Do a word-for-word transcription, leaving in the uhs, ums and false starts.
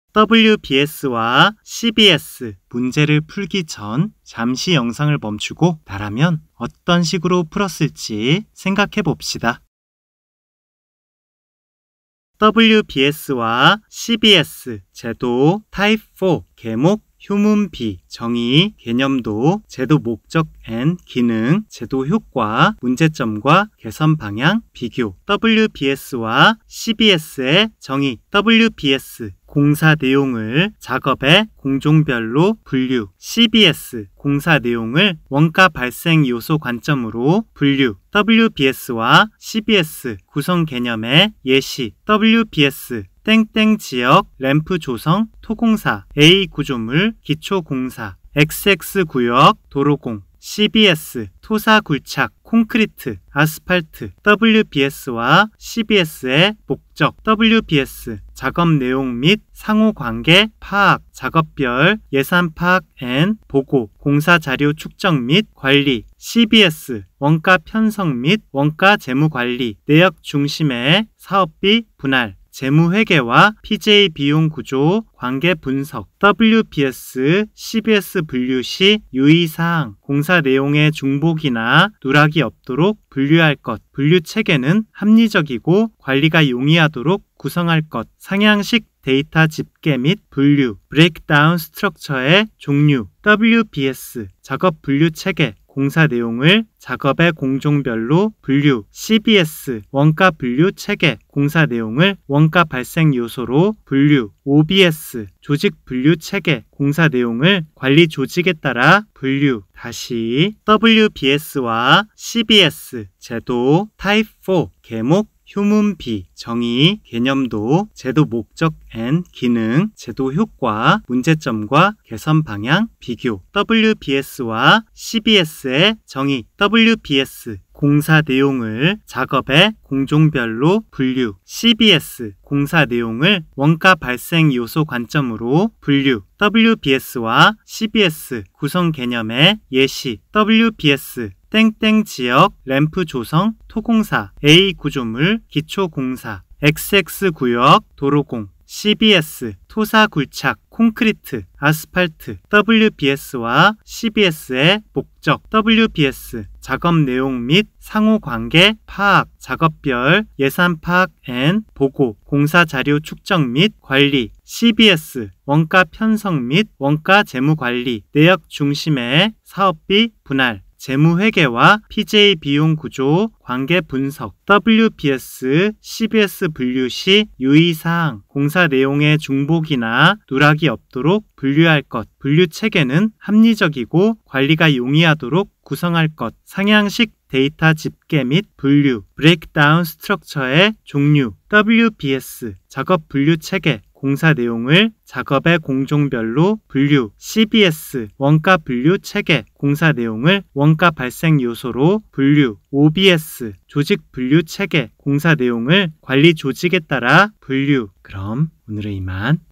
더블유 비 에스와 씨 비 에스 문제를 풀기 전 잠시 영상을 멈추고 나라면 어떤 식으로 풀었을지 생각해 봅시다. 더블유 비 에스와 씨 비 에스 제도 타입 사 계목 휴문 비 정의 개념도 제도 목적 앤 기능 제도 효과 문제점과 개선 방향 비교 더블유 비 에스와 씨 비 에스의 정의 더블유 비 에스 공사 내용을 작업의 공종별로 분류 씨 비 에스 공사 내용을 원가 발생 요소 관점으로 분류 더블유 비 에스와 씨 비 에스 구성 개념의 예시 더블유 비 에스 땡땡 지역 램프 조성 토공사 A 구조물 기초공사 엑스 엑스 구역 도로공 씨 비 에스 토사 굴착 콘크리트 아스팔트 더블유 비 에스와 씨 비 에스의 목적 더블유 비 에스 작업 내용 및 상호관계 파악 작업별 예산 파악 앤 보고 공사 자료 축적 및 관리 씨 비 에스 원가 편성 및 원가 재무관리 내역 중심의 사업비 분할 재무회계와 피 지 에이 비용 구조 관계 분석 더블유 비 에스, 씨 비 에스 분류 시 유의사항 공사 내용의 중복이나 누락이 없도록 분류할 것 분류 체계는 합리적이고 관리가 용이하도록 구성할 것 상향식 데이터 집계 및 분류 브레이크다운 스트럭처의 종류 더블유 비 에스 작업 분류 체계 공사 내용을 작업의 공종별로 분류 씨 비 에스 원가 분류 체계 공사 내용을 원가 발생 요소로 분류 오 비 에스 조직 분류 체계 공사 내용을 관리 조직에 따라 분류 다시 더블유 비 에스와 씨 비 에스 제도 타입 사 계목 휴문 비 정의 개념도 제도 목적 앤 기능 제도 효과 문제점과 개선 방향 비교 더블유 비 에스와 씨 비 에스의 정의 더블유 비 에스 공사 내용을 작업의 공종별로 분류 씨 비 에스 공사 내용을 원가 발생 요소 관점으로 분류 더블유 비 에스와 씨 비 에스 구성 개념의 예시 더블유 비 에스 땡땡 지역 램프 조성 토공사 A 구조물 기초공사 엑스 엑스 구역 도로공 씨 비 에스 토사 굴착 콘크리트 아스팔트 더블유 비 에스와 씨 비 에스의 목적 더블유 비 에스 작업 내용 및 상호관계 파악 작업별 예산 파악 앤 보고 공사 자료 축적 및 관리 씨 비 에스 원가 편성 및 원가 재무관리 내역 중심의 사업비 분할 재무회계와 피 지 에이 비용 구조 관계 분석 더블유 비 에스, 씨 비 에스 분류 시 유의사항 공사 내용의 중복이나 누락이 없도록 분류할 것 분류 체계는 합리적이고 관리가 용이하도록 구성할 것 상향식 데이터 집계 및 분류 브레이크다운 스트럭처의 종류 더블유 비 에스 작업 분류 체계 공사 내용을 작업의 공종별로 분류 씨 비 에스 원가 분류 체계 공사 내용을 원가 발생 요소로 분류 오 비 에스 조직 분류 체계 공사 내용을 관리 조직에 따라 분류 그럼 오늘은 이만